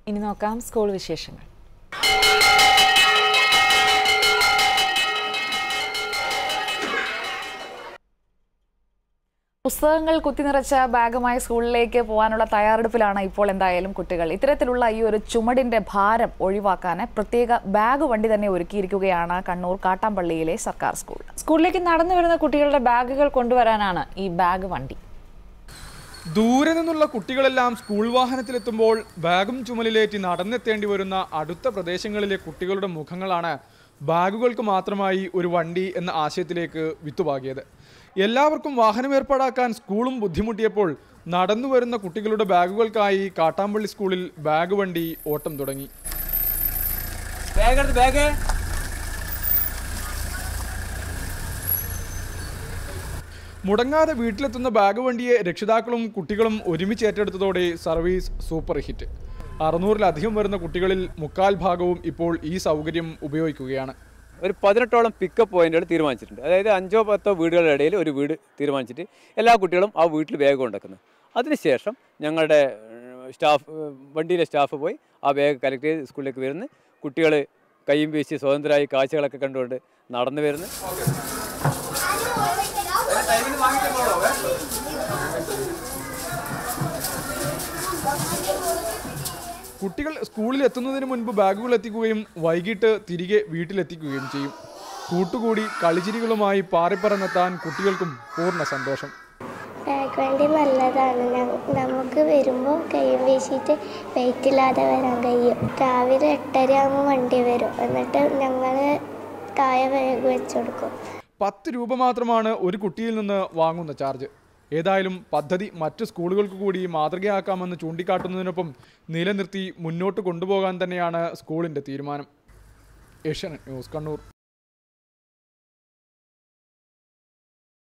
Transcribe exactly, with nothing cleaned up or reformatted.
ഇനി നോക്കാം സ്കൂൾ വിശേഷങ്ങൾ. പുസ്തകങ്ങൾ കുത്തിനിറച്ച ബാഗുമായി സ്കൂളിലേക്ക് പോകാനുള്ള തയ്യാറെടുപ്പിലാണ് ഇപ്പോൾ എന്തായാലും കുട്ടികൾ. ഇത്തരത്തിലുള്ള ഈ ഒരു ചുമടിന്റെ ഭാരം ഒഴിവാക്കാൻ പ്രത്യേക ബാഗ് വണ്ടി തന്നെ ഒരുക്കിയിരിക്കുകയാണ് കണ്ണൂർ കാട്ടാമ്പള്ളിയിലെ സർക്കാർ സ്കൂൾ. സ്കൂളിലേക്ക് നടന്നു വരുന്ന കുട്ടികളുടെ ബാഗുകൾ കൊണ്ടുവരാനാണ് ഈ ബാഗ് വണ്ടി. ദൂരെ നിന്നുള്ള കുട്ടികളെല്ലാം സ്കൂൾ വാഹനത്തിലെത്തുമ്പോൾ ബാഗും ചുമലിലേറ്റി നടന്നെത്തേണ്ടി വരുന്ന അടുത്ത പ്രദേശങ്ങളിലെ കുട്ടികളുടെ മുഖങ്ങളാണ് ബാഗുകൾക്ക് മാത്രമായി ഒരു വണ്ടി എന്ന ആശയത്തിലേക്ക് വിത്തുപാകിയത്. എല്ലാവർക്കും വാഹനം ഏർപ്പാടാക്കാൻ സ്കൂളും ബുദ്ധിമുട്ടിയപ്പോൾ നടന്നു വരുന്ന കുട്ടികളുടെ ബാഗുകൾക്കായി കാട്ടാമ്പള്ളി സ്കൂളിൽ ബാഗ് വണ്ടി ഓട്ടം തുടങ്ങി. മുടങ്ങാതെ വീട്ടിലെത്തുന്ന ബാഗ് വണ്ടിയെ രക്ഷിതാക്കളും കുട്ടികളും ഒരുമിച്ച് ഏറ്റെടുത്തതോടെ സർവീസ് സൂപ്പർ ഹിറ്റ്. അറുന്നൂറിലധികം വരുന്ന കുട്ടികളിൽ മുക്കാൽ ഭാഗവും ഇപ്പോൾ ഈ സൗകര്യം ഉപയോഗിക്കുകയാണ്. ഒരു പതിനെട്ടോളം പിക്കപ്പ് പോയിന്റുകൾ തീരുമാനിച്ചിട്ടുണ്ട്. അതായത് അഞ്ചോ പത്തോ വീടുകളുടെ ഇടയിൽ ഒരു വീട് തീരുമാനിച്ചിട്ട് എല്ലാ കുട്ടികളും ആ വീട്ടിൽ ബാഗ് കൊണ്ടുവെക്കുന്നത്. അതിനുശേഷം ഞങ്ങളുടെ സ്റ്റാഫ് വണ്ടിയിലെ സ്റ്റാഫ് പോയി ആ ബാഗ് കളക്ട് ചെയ്ത് സ്കൂളിലേക്ക് വരുന്നു. കുട്ടികൾ കയ്യും വീശി സ്വതന്ത്രമായി കാഴ്ചകളൊക്കെ കണ്ടുകൊണ്ട് നടന്നു വരുന്നു. കുട്ടികൾ സ്കൂളിൽ എത്തുന്നതിന് മുൻപ് ബാഗുകൾ എത്തിക്കുകയും വൈകിട്ട് തിരികെ വീട്ടിലെത്തിക്കുകയും ചെയ്യും. കൂട്ടുകൂടി കളിച്ചിരികളുമായി പാറിപ്പറന്നെത്താൻ കുട്ടികൾക്കും പൂർണ്ണ സന്തോഷം. ബാഗ് വണ്ടി നല്ലതാണ്. നമുക്ക് വരുമ്പോൾ കയ്യും വീശിയിട്ട് വെയിറ്റ് ഇല്ലാതെ വരാൻ കഴിയും. രാവിലെ എട്ടര ആകുമ്പോൾ വണ്ടി വരും. എന്നിട്ട് ഞങ്ങൾ കായ ബാഗ് വെച്ചു കൊടുക്കും. പത്ത് രൂപ മാത്രമാണ് ഒരു കുട്ടിയിൽ നിന്ന് വാങ്ങുന്ന ചാർജ്. ഏതായാലും പദ്ധതി മറ്റ് സ്കൂളുകൾക്ക് കൂടി മാതൃകയാക്കാമെന്ന് ചൂണ്ടിക്കാട്ടുന്നതിനൊപ്പം നിലനിർത്തി മുന്നോട്ട് കൊണ്ടുപോകാൻ തന്നെയാണ് സ്കൂളിൻ്റെ തീരുമാനം. ഏഷ്യാനെറ്റ് ന്യൂസ്, കണ്ണൂർ.